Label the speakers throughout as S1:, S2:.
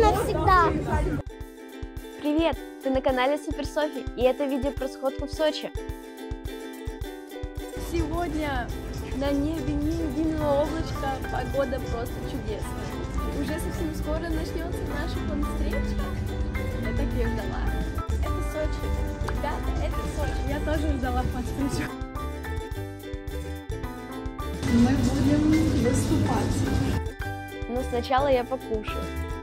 S1: навсегда.
S2: Привет! Ты на канале Супер Софи, и это видео про сходку в Сочи. Сегодня на небе ни единого облачка, погода просто чудесная. Уже совсем скоро начнется наша фан-встреча. Я так ее ждала. Это Сочи. Ребята, это Сочи.
S3: Я тоже ждала фан-встречу. Мы будем выступать.
S2: Но сначала я покушаю.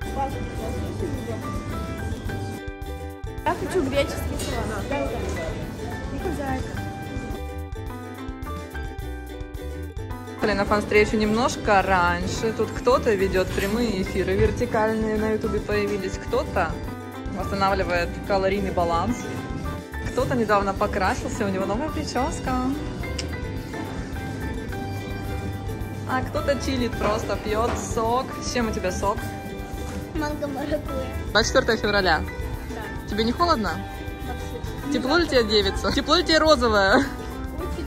S3: Я хочу греческий салат. Да.
S4: На фан-встречу немножко раньше. Тут кто-то ведет прямые эфиры вертикальные на ютубе появились, кто-то восстанавливает калорийный баланс, кто-то недавно покрасился, у него новая прическа, а кто-то чилит, просто пьет сок. С чем у тебя сок?
S1: Манго-маракуйя.
S4: 24 февраля.
S3: Да.
S4: Тебе не холодно?
S3: Вообще.
S4: Тепло ли тебе, девица? Тепло ли тебе розовое?
S3: Очень.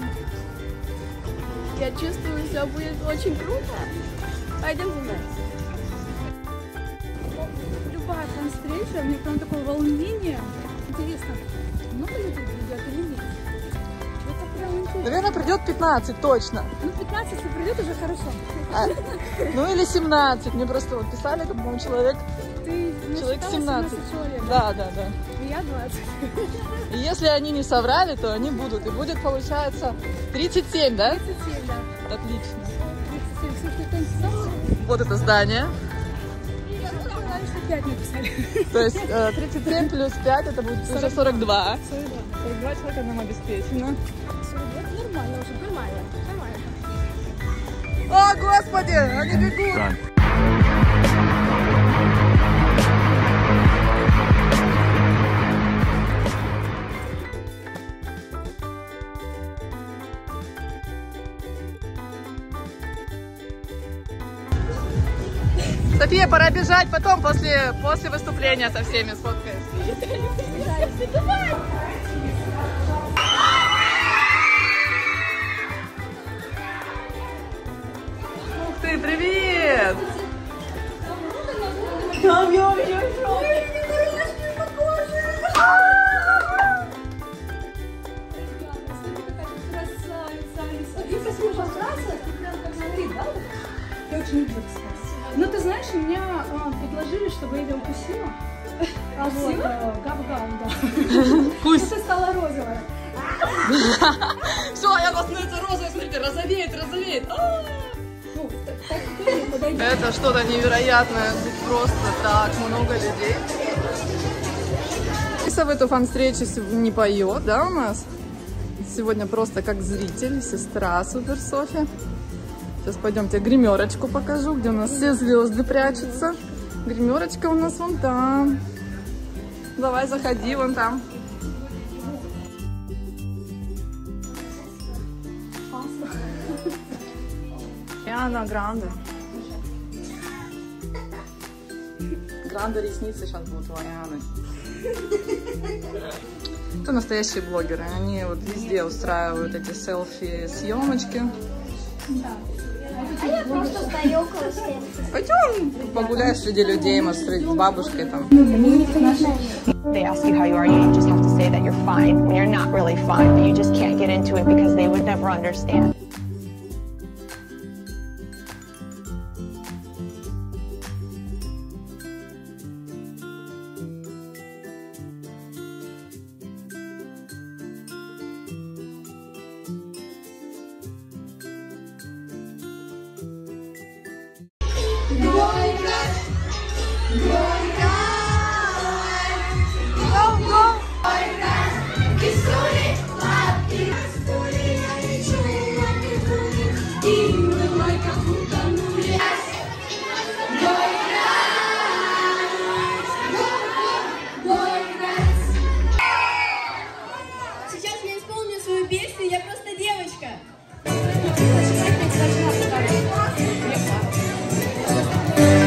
S2: Я чувствую, все будет очень круто. Пойдем за мной.
S3: Любая фан-встреча, у меня прям такое волнение. Интересно, много людей придет или нет? Это прям интересно.
S4: Наверное, придет 15, точно.
S3: Ну, 15, если придет, уже хорошо.
S4: Ну или 17. Мне просто вот писали, как по-моему, человек
S3: Человек
S4: 17.
S3: Человек,
S4: Да.
S3: И я 20.
S4: И если они не соврали, то они будут. И будет, получается, 37, да?
S3: 37, да.
S4: Отлично.
S3: 37. Слушай, кто-нибудь соврал?
S4: Вот это здание.
S3: Я думала, что 5 написали.
S4: То есть 37 плюс 5, это будет уже 42.
S3: 42.
S4: 42 человека нам обеспечено.
S3: 42 нормально уже, нормально.
S4: О, Господи, они бегут. София, пора бежать, потом после выступления со всеми сфоткаешься. Ух ты, привет!
S3: Ну, ты знаешь, меня предложили, чтобы я ее укусила. А вот, гав-гав, да.
S4: Пусть.
S3: Это стала розовая.
S4: Все, я становится розовой, смотрите, розовеет.
S3: Ну, так тоже подойдет.
S4: Это что-то невероятное, тут просто так много людей. Лиса в эту фан-встречу не поет, да, у нас? Сегодня просто как зритель, сестра Супер Софи. Сейчас пойдемте гримерочку покажу, где у нас все звезды прячутся. Гримерочка у нас вон там. Давай, заходи, вон там. Ariana Grande. Гранде ресницы сейчас будут у Арианы. Это настоящие блогеры. Они вот везде устраивают эти селфи-съемочки.
S3: Да.
S1: А я просто стою около стенки.
S4: Пойдем погуляешь среди людей, может, с бабушкой там.
S5: They ask you how you are, you just have to say that you're fine when you're not really fine, but you just can't get into it because they would never understand.
S2: Сейчас я исполню свою песню «Я просто девочка».
S1: Я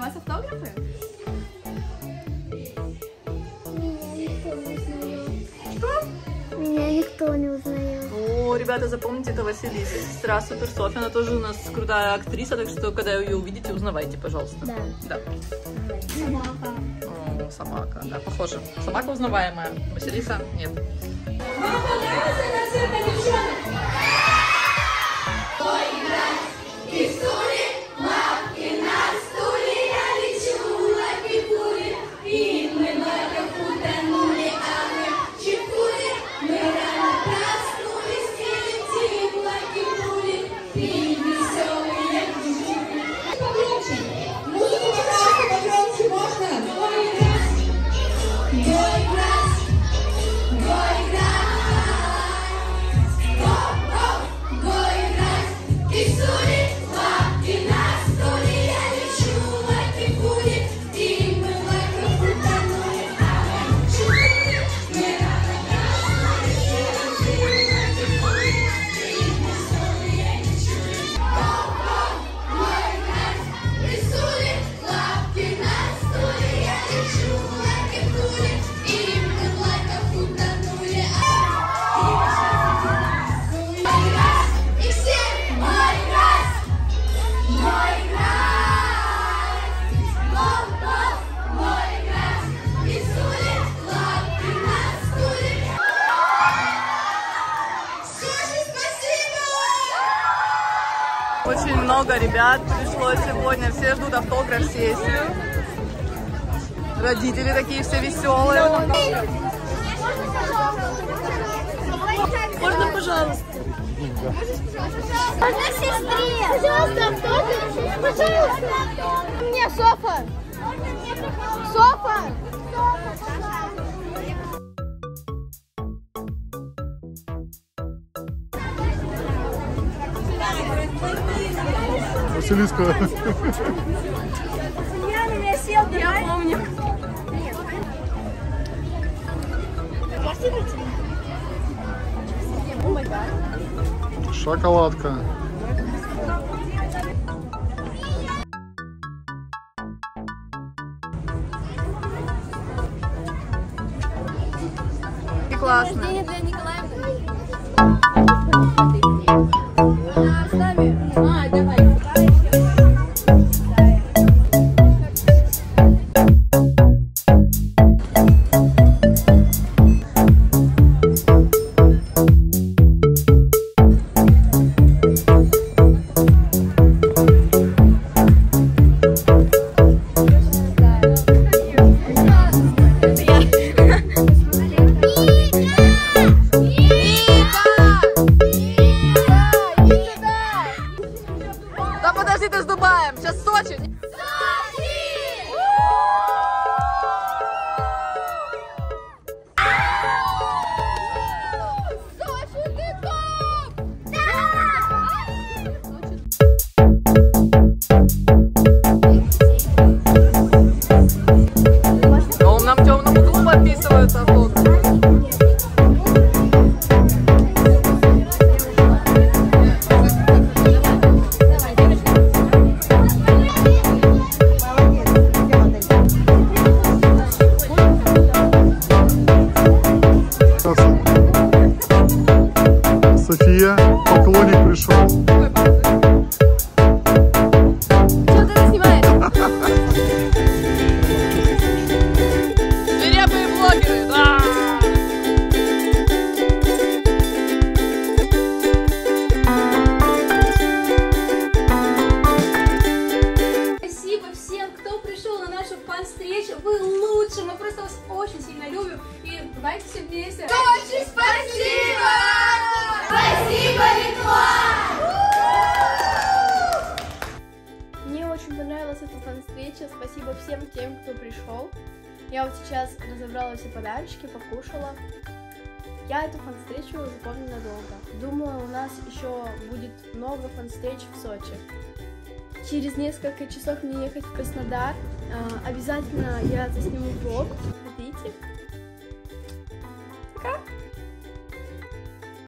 S2: вас автографы?
S1: Меня никто не узнает.
S4: О, ребята, запомните, это Василиса, сестра Супер Софи. Она тоже у нас крутая актриса, так что, когда ее увидите, узнавайте, пожалуйста.
S1: Да.
S4: Да.
S1: Собака.
S4: О, собака, да, похоже. Собака узнаваемая. Василиса нет. Очень много ребят пришло сегодня, все ждут автограф-сессию. Родители такие все веселые.
S2: Можно, пожалуйста?
S1: Можно сестре? Пожалуйста, автограф. Пожалуйста. Мне Софа. Софа.
S6: Василиска.
S2: Я помню.
S6: Шоколадка.
S4: И классно.
S2: Рождение для Николаевны. С нами. Давай.
S4: Да подожди ты с Дубаем, сейчас Сочи. Он нам в темном углу подписывается автограф.
S6: София, поклонник пришел.
S2: Что ты снимаешь?
S4: Свирепые блогеры, да!
S3: Спасибо всем, кто пришел на нашу фан-встречу. Вы лучшие, мы просто вас очень сильно любим. И давайте все вместе.
S2: Очень спасибо! Спасибо, Литва! Мне очень понравилась эта фан-встреча. Спасибо всем тем, кто пришел. Я вот сейчас разобрала все подарочки, покушала. Я эту фан-встречу запомню надолго. Думаю, у нас еще будет много фан-встреч в Сочи. Через несколько часов мне ехать в Краснодар. Обязательно я засниму влог. Смотрите.